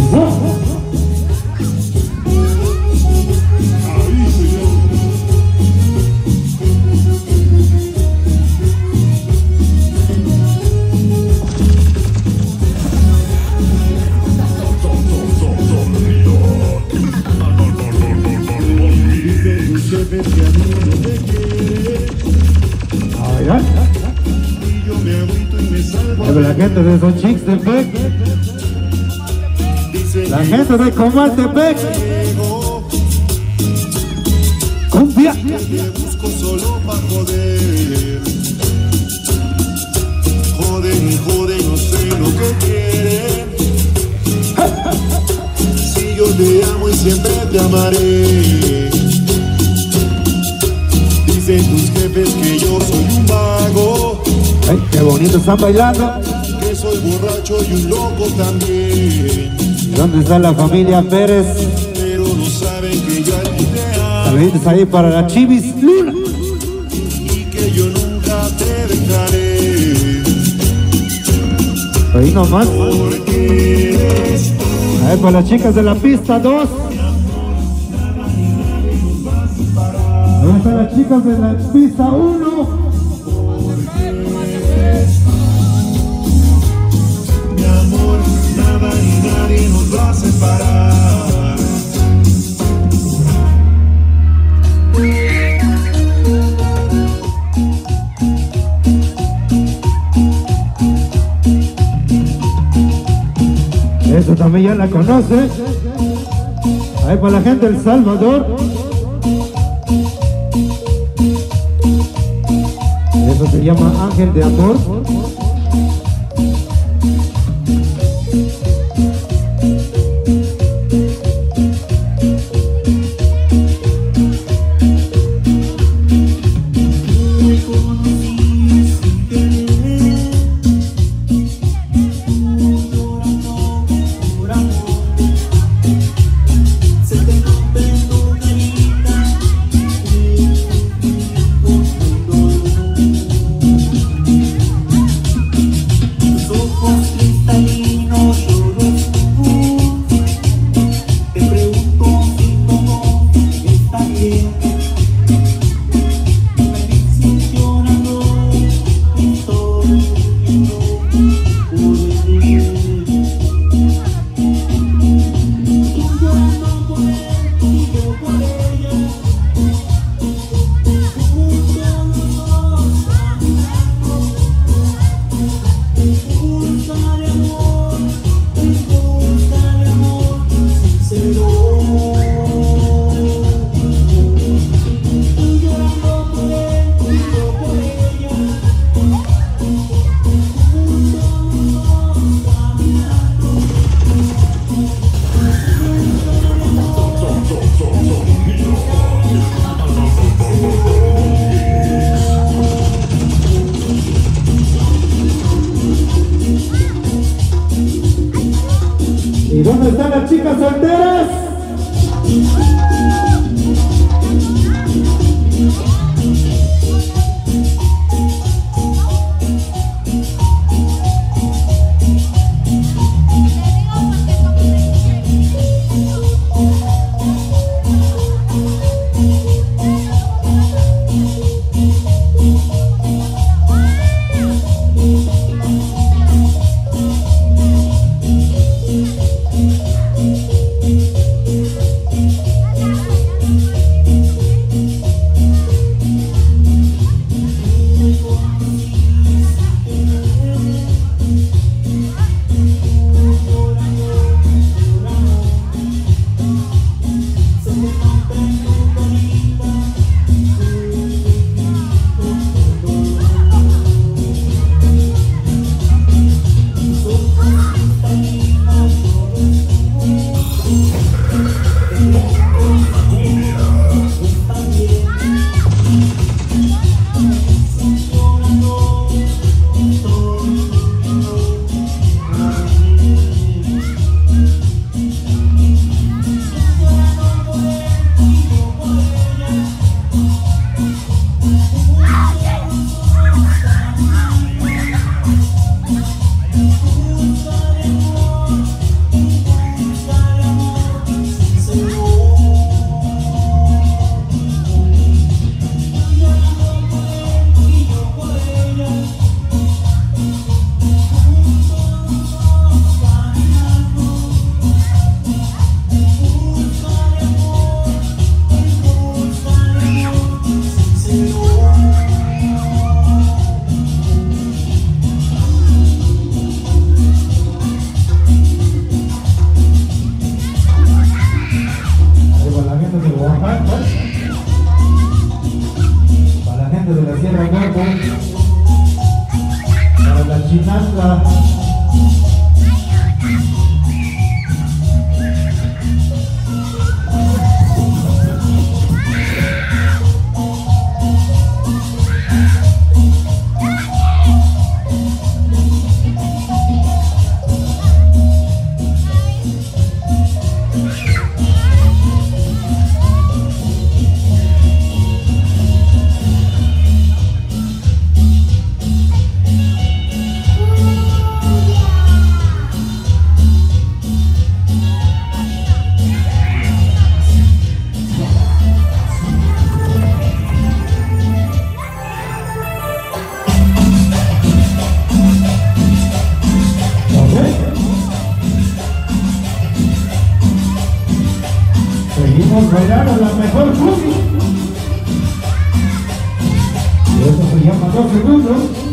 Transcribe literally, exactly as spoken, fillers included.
La gente de Xochixtepec, la gente de Comaltepec, cumbia. Busco solo pa' joder, joden y joden, no sé lo que quieren. Si yo te amo y siempre te amaré. Dicen tus jefes que yo soy un vago. Ay, qué bonito están bailando. Que soy borracho y un loco también. ¿Dónde está la familia Pérez? Pero no saben que yo a ti te amo. Saluditos ahí para la Chivis Luna. Y que yo nunca te dejaré. Ahí nomás. Porque eres tú. Ahí para las chicas de la pista dos. Ahí están las chicas de la pista uno. Nadie nos va a separar. Eso también ya la conoce. Ahí para la gente del Salvador. Eso se llama Ángel de Amor. ¿Y dónde están las chicas solteras? Para la chinasla. Seguimos bailando la mejor cumbia. Y eso se llama dos segundos.